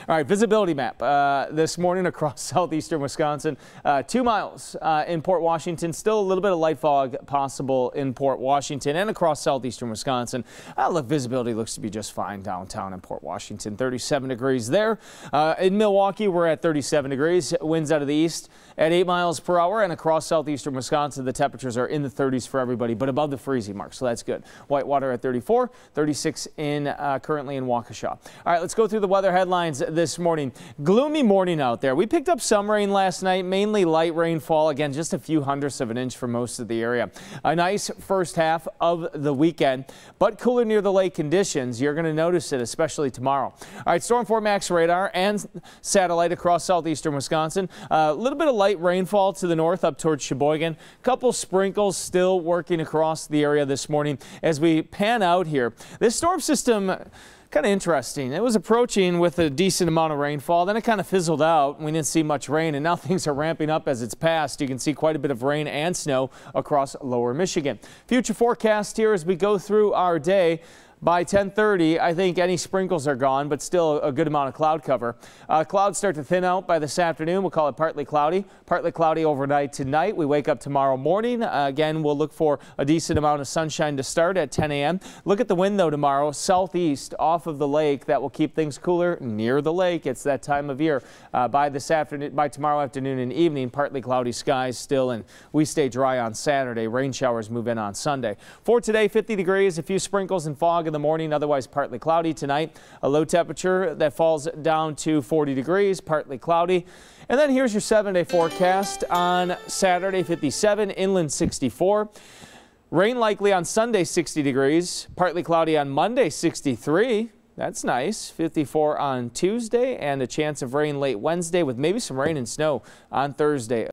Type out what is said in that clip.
All right, visibility map this morning across southeastern Wisconsin. 2 miles in Port Washington. Still a little bit of light fog possible in Port Washington and across southeastern Wisconsin. Look, visibility looks to be just fine downtown in Port Washington. 37 degrees there. In Milwaukee, we're at 37 degrees. Winds out of the east at 8 miles per hour, and across southeastern Wisconsin, the temperatures are in the 30s for everybody, but above the freezing mark, so that's good. Whitewater at 34, 36 currently in Waukesha. All right, let's go through the weather headlines this morning. Gloomy morning out there. We picked up some rain last night, mainly light rainfall. Again, just a few hundredths of an inch for most of the area. A nice first half of the weekend, but cooler near the lake conditions. You're going to notice it, especially tomorrow. All right, Storm 4 Max radar and satellite across southeastern Wisconsin. A little bit of light rainfall to the north up towards Sheboygan. Couple sprinkles still working across the area this morning. As we pan out here, this storm system, kind of interesting. It was approaching with a decent amount of rainfall, then it kind of fizzled out. We didn't see much rain, and now things are ramping up as it's passed. You can see quite a bit of rain and snow across lower Michigan. Future forecast here as we go through our day. By 10:30, I think any sprinkles are gone, but still a good amount of cloud cover. Clouds start to thin out by this afternoon. We'll call it partly cloudy overnight tonight. We wake up tomorrow morning. Again, we'll look for a decent amount of sunshine to start at 10 a.m. Look at the wind, though, tomorrow, southeast off of the lake. That will keep things cooler near the lake. It's that time of year. By tomorrow afternoon and evening, partly cloudy skies still, and we stay dry on Saturday. Rain showers move in on Sunday. For today, 50 degrees, a few sprinkles and fog in the morning, otherwise partly cloudy tonight. A low temperature that falls down to 40 degrees, partly cloudy. And then here's your 7-day forecast. On Saturday, 57, inland 64. Rain likely on Sunday, 60 degrees, partly cloudy on Monday, 63. That's nice. 54 on Tuesday, and a chance of rain late Wednesday with maybe some rain and snow on Thursday.